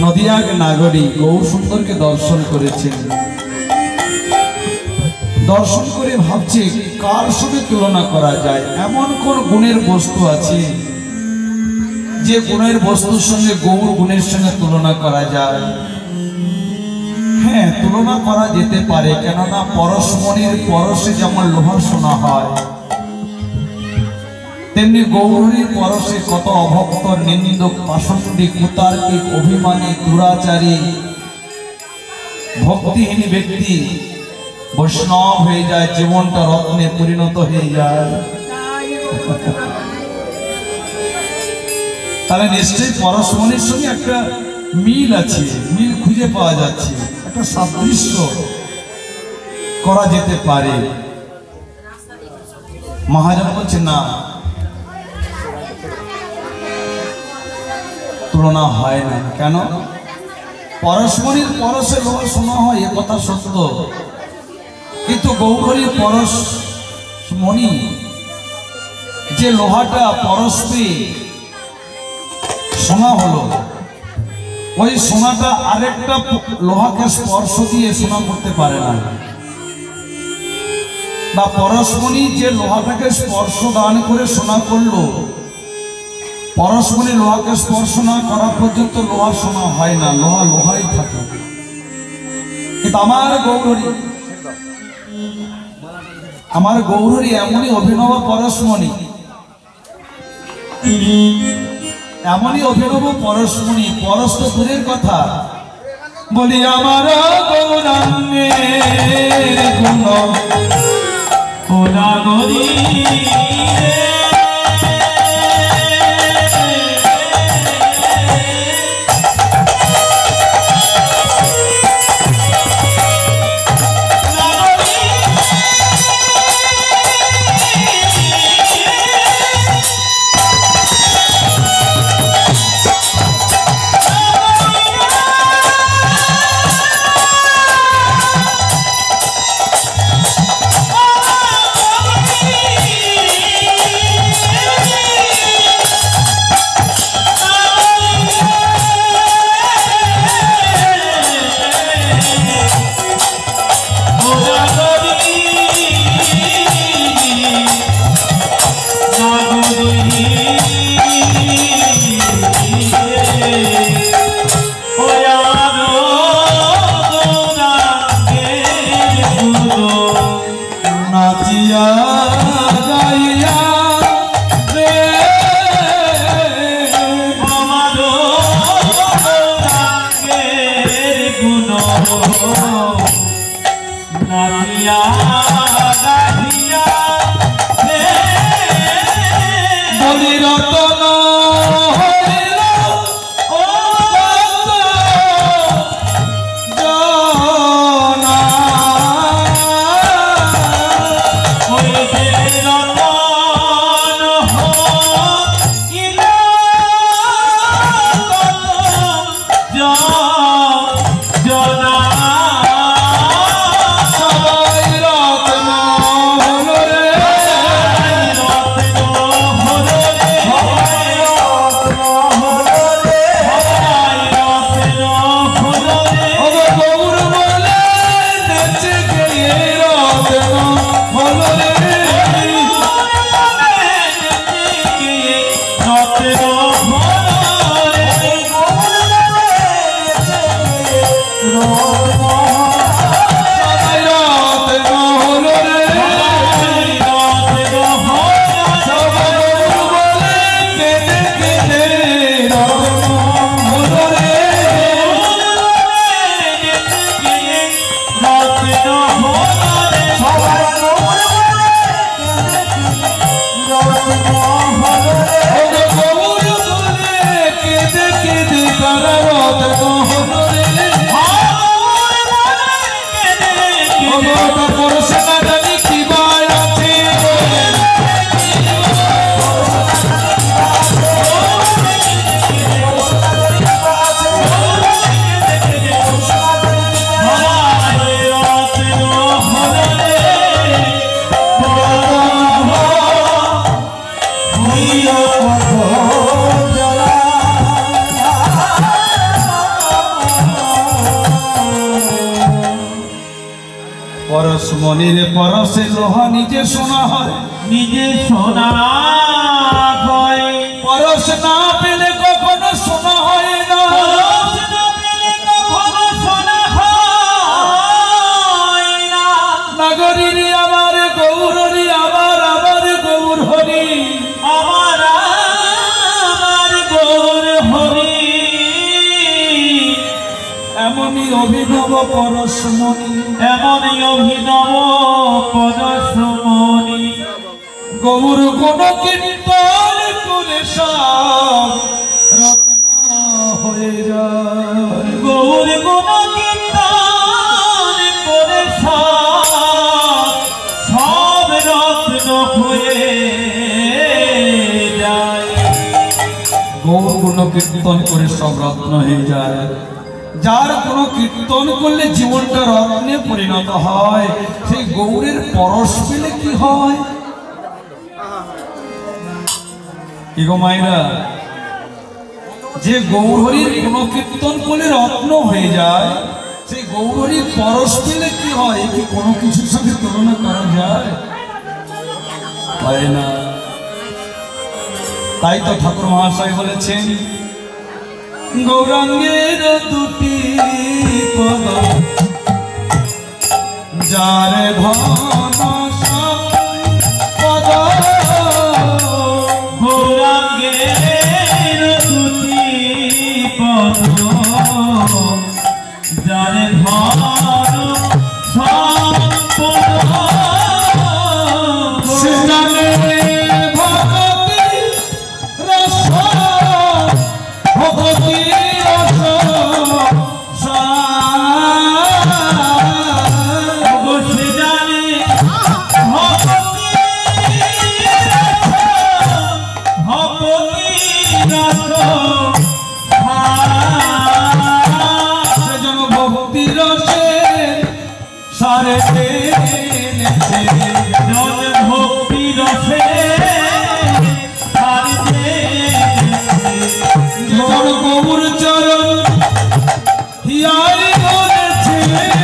নদিয়ার নাগরিক গৌরসুন্দরকে দর্শন করেছেন। দর্শন করে ভাবছে কার সঙ্গে তুলনা করা যায়, এমন কোন গুণের বস্তু আছে যে গুণের বস্তুর সঙ্গে গৌর গুণের সঙ্গে তুলনা করা যায়। হ্যাঁ, তুলনা করা যেতে পারে, কেননা পরশমণির পরশে যেমন লোহা সোনা হয়, তেমনি গৌরীর পরশে কত অভক্ত, নিন্দক, পাষণ্ডী, কুতার্কিক, অভিমানী, দুরাচারী, ভক্তিহীন ব্যক্তি বৈষ্ণব হয়ে যায়, জীবনটা রত্নে পরিণত হয়ে যায়। তাহলে নিশ্চয়ই পরশমণির সঙ্গে একটা মিল আছে, মিল খুঁজে পাওয়া যাচ্ছে, একটা সাদৃশ্য করা যেতে পারে। মহাজন বলছে না, তুলনা হয় না। কেন? পরশমণির পরশে লোহা সোনা হয়, এ কথা সত্য, কিন্তু গৌরীর পরশমণি যে লোহাটা পরশে সোনা হলো, ওই সোনাটা আরেকটা লোহাকে স্পর্শ দিয়ে সোনা করতে পারে না। বা পরশমণি যে লোহাটাকে স্পর্শ দান করে সোনা করলো, পরশমণি লোহাকে স্পর্শ না করা পর্যন্ত লোহা সোনা হয় না, লোহা লোহাই থাকে। কিন্তু আমার গৌরী এমনই অভিনব পরশমণি, এমনই অভিনব পরশমণি, পরশ তো দূরের কথা, বলি আমার গৌরাঙ্গের গুণ কোলাগরি মনির পরশে লোহা নিজে সোনা হয়, নিজে সোনা হয়। পরশ না পেলে কখনো সোনা হয় না, পরশ না পেলে কখনো সোনা হয় না। নগরীর আমার গৌরী আমার আমার গৌর হরি, আমার গৌর হরি। এমনই অভিনব পরশমণি, এমনই অভিনব পরশমণি। গৌর গুণ কীর্তন করে সব রত্ন হয়ে যায়। গৌর গুণ কীর্তন করে সব রত্ন হয়ে যায়। গৌর গুণ কীর্তন করে সব রত্ন হয়ে যায়। যার কোনো কীর্তন করলে জীবনটা রত্নে পরিণত হয়, সেই গৌরের পরশ পেলে কি হয়? কি গো মায়েরা, যে গৌরহরির কোনো কীর্তন করলে রত্ন হয়ে যায়, সেই গৌরহরির পরশ পেলে কি হয়? কি কোনো কিছুর সাথে তুলনা করা যায়? হয় না। তাই তো ঠাকুর মহাশয় বলেছেন, গৌরাঙ্গের দুটি পদ যার ধন সম্পদ, গৌরাঙ্গের দুটি পদ যার ধন সম্পদ, সে জানে ভগতি রস, ভগতি রস সে জানে ভগতি রস, সেজন ভক্তি রসে সারে এনেছে, জন ভক্তি রসে যেজন গৌর চরণ হিয়াই ধরেছে,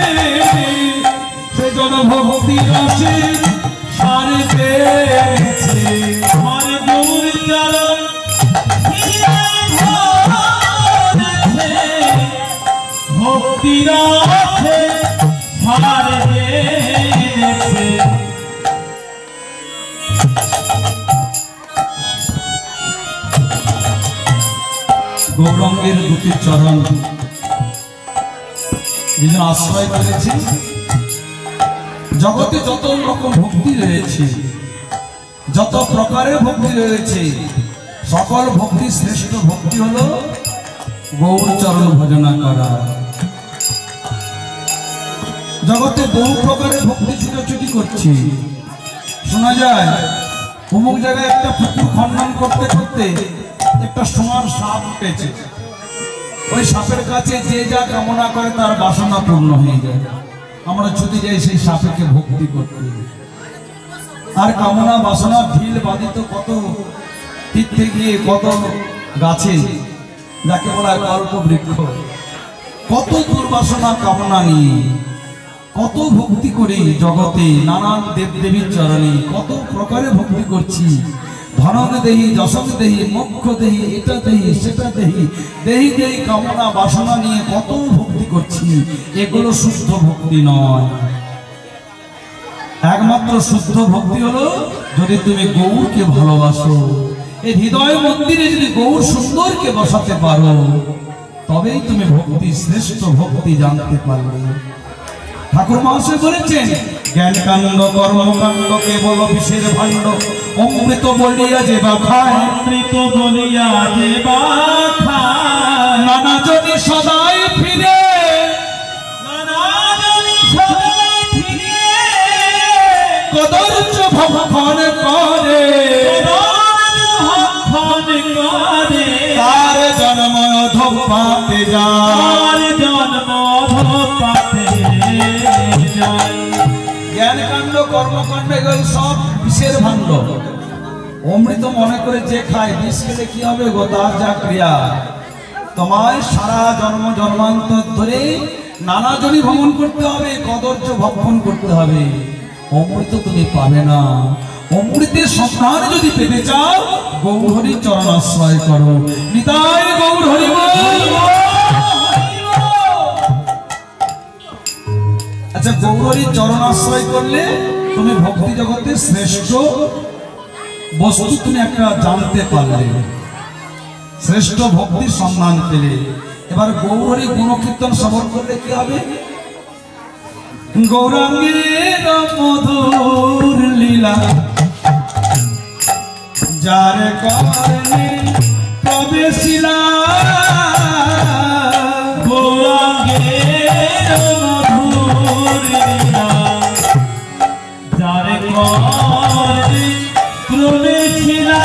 সেজন ভক্তি রসে সারে এনেছে। আমার গৌর চরণ ভক্তি রসে সারে এনেছে। গৌরাঙ্গের দুটি চরণ যেজন আশ্রয় করেছে। জগতে যত রকম ভক্তি রয়েছে, যত প্রকারের ভক্তি রয়েছে, সকল ভক্তি শ্রেষ্ঠ ভক্তি হলো গৌর চরণ ভজনা করা। জগতে বহু প্রকারের ভক্তি ছুটাছুটি করছে। শোনা যায় অমুক জায়গায় একটা পুকুর খনন করতে করতে একটা সোনার সাপ উঠেছে, ওই সাপের কাছে যে যা কামনা করে তার বাসনা পূর্ণ হয়ে যায়। আমরা ছুটে যাই সেই সাপেকে ভক্তি করতে, আর কামনা বাসনা ঢিল বাঁধিত কত তীর্থে গিয়ে, কত গাছে, যাকে বলা হয় কল্প বৃক্ষ, কত দুর্বাসনা কামনা নিয়ে কত ভক্তি করি জগতে, নানান দেব দেবীর চরণে কত প্রকারে ভক্তি করছি। ধনন দেহি, যশন দেহি, মোক্ষ দেহি, এটা দেহি সেটা দেহি, দেহি দেহি কামনা বাসনা নিয়ে কত ভক্তি করছি। এগুলো শুদ্ধ ভক্তি নয়। একমাত্র শুদ্ধ ভক্তি হলো যদি তুমি গৌরকে ভালোবাসো, এই হৃদয় মন্দিরে যদি গৌর সুন্দরকে বসাতে পারো, তবেই তুমি ভক্তি, শ্রেষ্ঠ ভক্তি জানতে পারবে। ঠাকুর মহাশয় বলেছেন, জ্ঞান কাণ্ড কর্মকাণ্ড কেবল বিষের ভাণ্ড, অমৃত বলিয়া যে বা খায়, অমৃত বলিয়া যে বা খায়, নানা জনি সদাই ফিরে, নানা জনি সদাই ফিরে, কদর্য ভক্ষণ করে, ভক্ষণ করে, তার জন্ম অধঃপাতে যায়, জন্ম অধঃপাতে যায়। জ্ঞান কাণ্ড কর্মকাণ্ড এগুলো সব বিষের ভাণ্ড। অমৃত মনে করে যে খায়, বিষ খেলে কি হবে গো? তার যা ক্রিয়া, তোমায় সারা জন্ম জন্মান্তর ধরে নানাজনই ভ্রমণ করতে হবে, কদর্য ভক্ষণ করতে হবে, অমৃত তুমি পাবে না। অমৃতের সন্ধান যদি পেতে চাও গৌরহরির চরণাশ্রয় করো। নিতাই গৌর হরি বল। আচ্ছা, গৌরহরির চরণাশ্রয় করলে তুমি ভক্তি জগতের শ্রেষ্ঠ বস্তু তুমি একটা জানতে পারলে, শ্রেষ্ঠ ভক্তির সন্ধান পেলে। এবার গৌরহরি গুণকীর্তন শ্রবণ করলে কি হবে? গৌরাঙ্গের মধুর লীলা যার কারণে প্রবেশিলা, গৌরাঙ্গের মধুর লীলা যার কারণে প্রবেশিলা,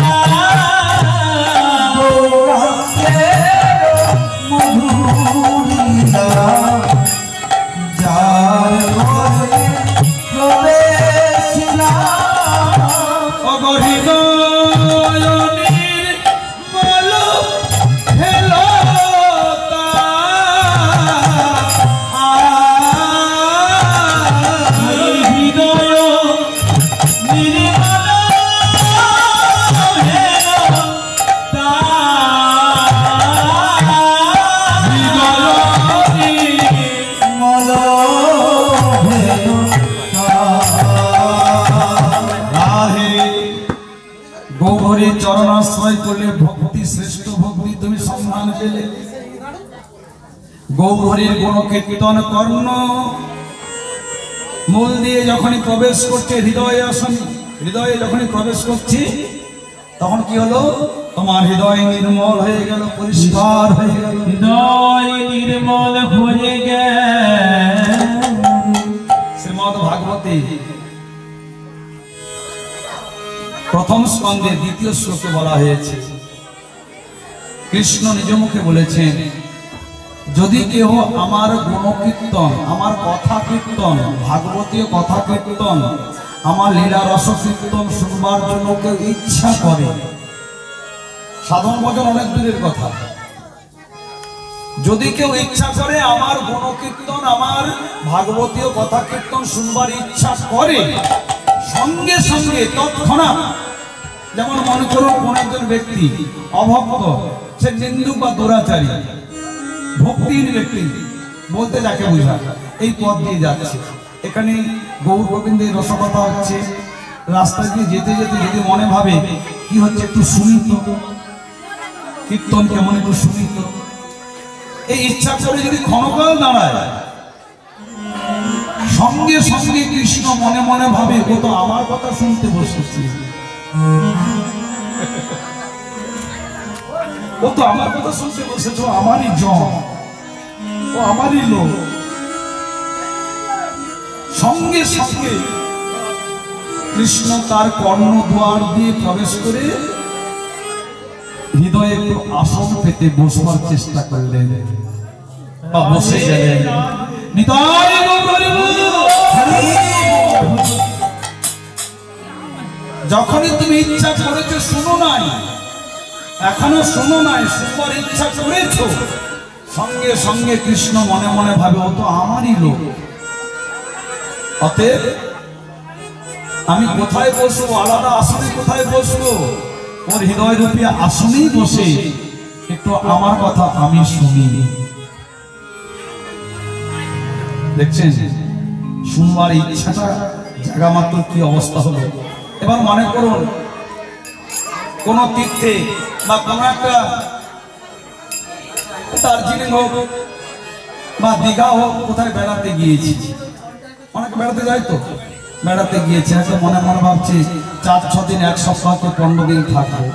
চরণাশ্রয় করলে ভক্তি, শ্রেষ্ঠ ভক্তি তুমি সন্ধান পেলে। গৌরহরির গুণকীর্তন কর্ণ মূল দিয়ে যখনই প্রবেশ করছে হৃদয়ে আসনি, হৃদয়ে যখনই প্রবেশ করছি তখন কি হলো? তোমার হৃদয় নির্মল হয়ে গেল, পরিষ্কার হয়ে গেল, হৃদয় নির্মল হয়ে গেল। শ্রীমদ্ ভাগবতে প্রথম স্কন্ধে দ্বিতীয় শ্লোকে বলা হয়েছে, কৃষ্ণ নিজ মুখে বলেছেন, যদি কেহ আমার গুণকীর্তন, আমার কথা কীর্তন, ভাগবতীয় কথা কীর্তন, আমার লীলা রস কীর্তন শুনবার জন্য কেউ ইচ্ছা করে, সাধন ভজন অনেক দূরের কথা, যদি কেউ ইচ্ছা করে আমার গুণকীর্তন, আমার ভাগবতীয় কথা কীর্তন শুনবার ইচ্ছা করে, সঙ্গে সঙ্গে তৎক্ষণাৎ, যেমন মনে করুন কোন একজন ব্যক্তি অভক্ত, সে নিন্দুক বা দুরাচারী, ভক্তিহীন ব্যক্তি বলতে যাকে বোঝা, এই পথ দিয়ে যাচ্ছে, এখানে গৌর গোবিন্দের রসকথা হচ্ছে, রাস্তা দিয়ে যেতে যেতে যদি মনে ভাবে কি হচ্ছে একটু শুনি তো, কীর্তন কেমন একটু শুনি তো, এই ইচ্ছা করে যদি ক্ষণকাল দাঁড়ায়, সঙ্গে সঙ্গে কৃষ্ণ মনে মনে ভাবে ও তো আমার কথা শুনতে বসেছে, ও তো আমার কথা শুনতে বসেছে, ও আমারই জন, ও আমারই লোক। সঙ্গে সঙ্গে কৃষ্ণ তার কর্ণদ্বার দিয়ে প্রবেশ করে হৃদয়ে একটু আসন পেতে বসবার চেষ্টা করলেন বা বসে গেলেন। নিতাই গৌর হরি বল। যখনই তুমি ইচ্ছা করেছো, শুনো নাই, এখনো শুনো নাই, শুনবার ইচ্ছা করেছো, সঙ্গে সঙ্গে কৃষ্ণ মনে মনে ভাবে ও তো আমারই লোক, অতএব আমি কোথায় বসবো, আলাদা আসনে কোথায় বসবো, ওর হৃদয় রূপী আসনেই বসে একটু আমার কথা আমি শুনি। দেখছেন শুনবার ইচ্ছাটা জায়গা মাত্র কি অবস্থা হলো। এবার মনে করুন কোন তীর্থে বা কোন একটা দার্জিলিং হোক বা দীঘা হোক, কোথায় বেড়াতে গিয়েছি, অনেকে বেড়াতে যায় তো, বেড়াতে গিয়েছে, একটা মনে মনে ভাবছি 4-6 দিন, 1 সপ্তাহকে 15 দিন থাকবো,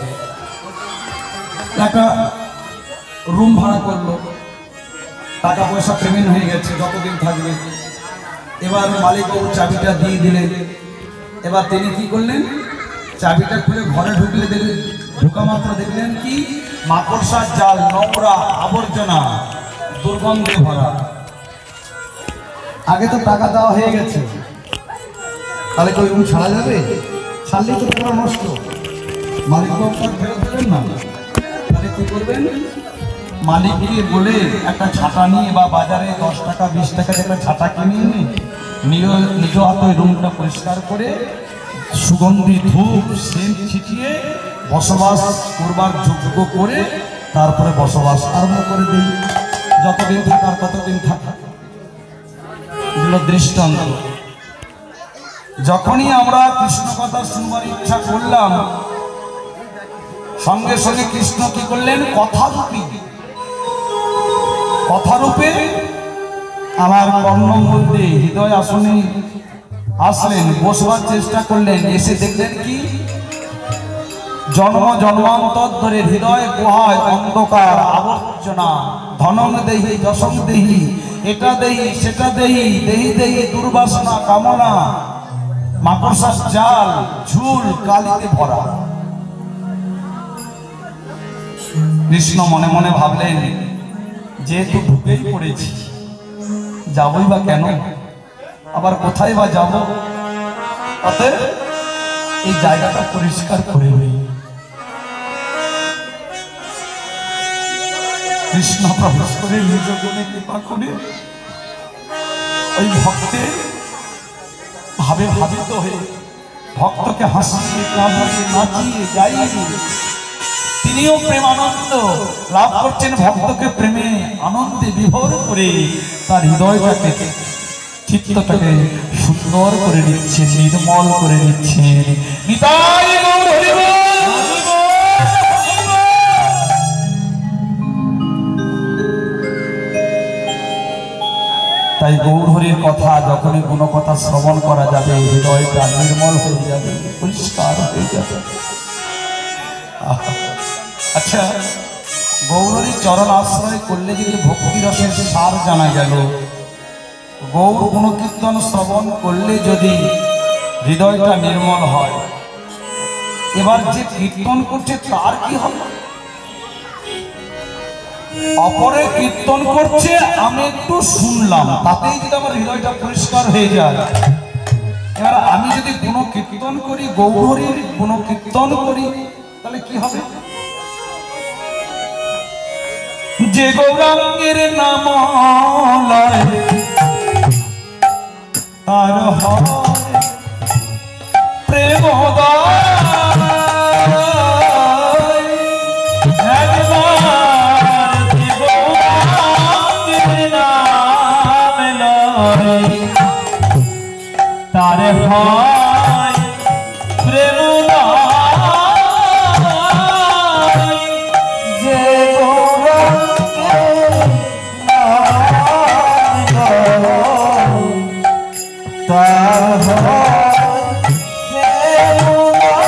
একটা রুম ভাড়া করলো, টাকা পয়সা পেমেন্ট হয়ে গেছে, যতদিন থাকবে। এবার মালিক বাবু চাবিটা দিয়ে দিলেন। এবার তিনি কি করলেন, চাবিটা খুলে ঘরে ঢুকলে দেখলেন, ঢোকা মাত্র দেখলেন কি মাকড়সার জাল, নোংরা আবর্জনা, দুর্গন্ধে ভরা। আগে তো টাকা দেওয়া হয়ে গেছে, তাহলে কি ওই রুম ছাড়া যাবে? ছাড়লেই তো পুরো নষ্ট, মালিক বাবু ফেরত দেবেন না, তাহলে কি করবেন, মালিককে বলে একটা ছাতা নিয়ে বা বাজারে 10 টাকা 20 টাকা একটা ছাতা কিনে নিয়ে নিজ হাতে রুমটা পরিষ্কার করে সুগন্ধি ধূপ সেন্ট ছিটিয়ে বসবাস করবার যোগ্য করে তারপরে বসবাস আরম্ভ করে দিই। যতদিন থাকার ততদিন থাকা, এগুলো দৃষ্টান্ত। যখনই আমরা কৃষ্ণ কথা শুনবার ইচ্ছা করলাম, সঙ্গে সঙ্গে কৃষ্ণ কি করলেন? কথারূপে আমার কর্ণ মধ্যে হৃদয় আসনে আসলেন, বসবার চেষ্টা করলেন। এসে দেখলেন কি? জন্ম জন্মান্তর ধরে হৃদয় গুহায় অন্ধকার আবর্জনা, ধনং দেহি যশং দেহি, এটা দেহি সেটা দেহি, দেহি দেহি দুর্বাসনা কামনা, মাকড়সার জাল ঝুল কালিতে ভরা। কৃষ্ণ মনে মনে ভাবলেন, যেহেতু ঢুকেই পড়েছি, যাবই বা কেন, আবার কোথায় বা যাব, অতএব এই জায়গাটা পরিষ্কার করে নেই। কৃষ্ণ প্রবেশ করে নিজ গুণে কৃপা করে ওই ভক্তের ভাবে ভাবিত হয়ে ভক্তকে হাসিয়ে কাঁদিয়ে নাচিয়ে গাইয়ে তিনিও প্রেমানন্দ লাভ করছেন। ভক্তকে প্রেমে আনন্দে বিভোর করে তার হৃদয়টাকে চিত্তটাকে সুন্দর করে নিচ্ছেন, নির্মল করে নিচ্ছেন। নিতাই গৌর হরি বল। তাই গৌরহরির কথা যখনই কোনো কথা শ্রবণ করা যাবে, হৃদয়টা নির্মল হয়ে যাবে, পরিষ্কার হয়ে যাবে। আচ্ছা, গৌরহরির চরণ আশ্রয় করলে যদি ভক্তি রসের সার জানা গেল, গৌর গুণকীর্তন শ্রবণ করলে যদি হৃদয়টা নির্মল হয়, এবার যে কীর্তন করছে তার কি হবে? অপরে কীর্তন করছে, আমি একটু শুনলাম, তাতেই যদি আমার হৃদয়টা পরিষ্কার হয়ে যায়। এবার আমি যদি গুণকীর্তন করি, গৌরহরির গুণকীর্তন করি, তাহলে কি হবে? যে গৌরাঙ্গের নাম লয় তার হয় প্রেম তারে হয় প্রেম যে তার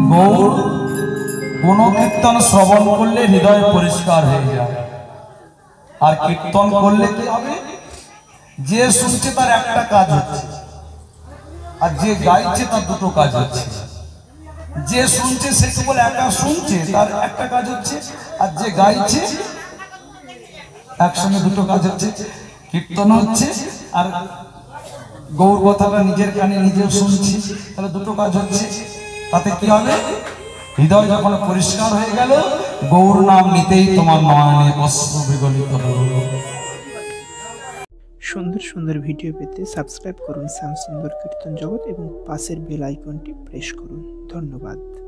গৌর গুণকীর্তন শ্রবণ করলে হৃদয় পরিষ্কার হয়ে যায়। আর কীর্তন করলে কি হবে? যে শুনছে তার একটা কাজ হচ্ছে, আর যে গাইছে তার দুটো কাজ হচ্ছে। যে শুনছে সে কেবল একা শুনছে, তার একটা কাজ হচ্ছে, আর যে গাইছে একসঙ্গে দুটো কাজ হচ্ছে। কীর্তন হচ্ছে আর গৌর কথাটা নিজের কানে নিজে শুনছি, তাহলে দুটো কাজ হচ্ছে। তাতে কি হবে? হৃদয় যখন পরিষ্কার হয়ে গেল, গৌর নাম নিতেই তোমার নয়নে অশ্রু বিগলিত হলো। সুন্দর সুন্দর ভিডিও পেতে সাবস্ক্রাইব করুন শ্যাম সুন্দর কীর্তন জগৎ এবং পাশের বেল আইকনটি প্রেস করুন। ধন্যবাদ।